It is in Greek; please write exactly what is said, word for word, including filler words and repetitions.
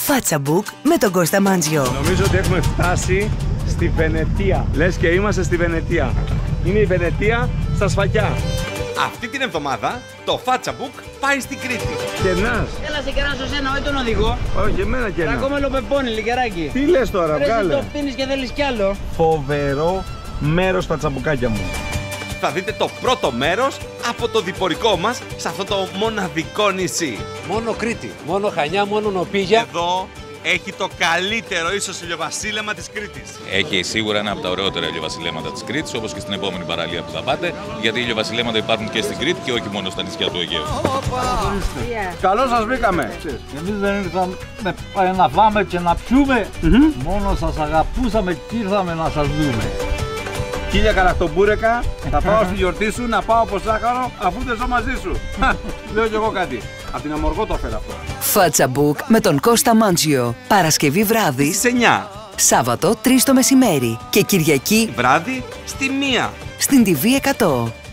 Φάτσαμπουκ με τον Κώστα Μάντζιο. Νομίζω ότι έχουμε φτάσει στη Βενετία. Λες και είμαστε στη Βενετία. Είναι η Βενετία στα Σφακιά. Αυτή την εβδομάδα το Φάτσαμπουκ πάει στην Κρήτη. Κερνάς. Έλα σε κεράσω σένα, όχι τον οδηγό. Όχι, εμένα κερνά. Ακόμα λοπεπώνει, λικεράκι. Τι λες τώρα, Ρε, εσύ βγάλε. το φτύνεις και θέλεις κι άλλο. Φοβερό μέρος τα τσαμπουκάκια μου. Θα δείτε το πρώτο μέρος από το διπορικό μας σε αυτό το μοναδικό νησί. Μόνο Κρήτη, μόνο Χανιά, μόνο Νοπίγια. Εδώ έχει το καλύτερο ίσως ηλιοβασίλεμα της Κρήτης. Έχει σίγουρα ένα από τα ωραιότερα ηλιοβασιλέματα της Κρήτης, όπως και στην επόμενη παραλία που θα πάτε, γιατί ηλιοβασιλέματα υπάρχουν και στην Κρήτη και όχι μόνο στα νησιά του Αιγαίου. Καλώς σας βρήκαμε. Εμείς δεν ήρθαμε να φάμε και να πιούμε, mm-hmm. μόνο σας αγαπούσαμε και ήρθαμε να σας δούμε. Χίλια καραχτομπούρεκα, θα πάω στη γιορτή σου να πάω από σάχαρο αφού δεν ζω μαζί σου. Λέω κι εγώ κάτι. Απ' την Αμοργό το έφερα αυτό. Φάτσαμπουκ με τον Κώστα Μάντζιο. Παρασκευή βράδυ Στις εννιά. Σάββατο τρεις το μεσημέρι και Κυριακή Βράδυ στη μία. στην τι βι εκατό.